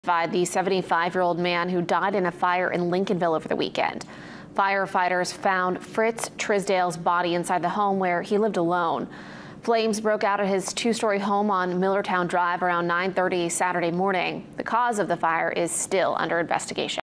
The 75-year-old man who died in a fire in Lincolnville over the weekend. Firefighters found Fritz Trisdale's body inside the home where he lived alone. Flames broke out at his two-story home on Millertown Drive around 9:30 Saturday morning. The cause of the fire is still under investigation.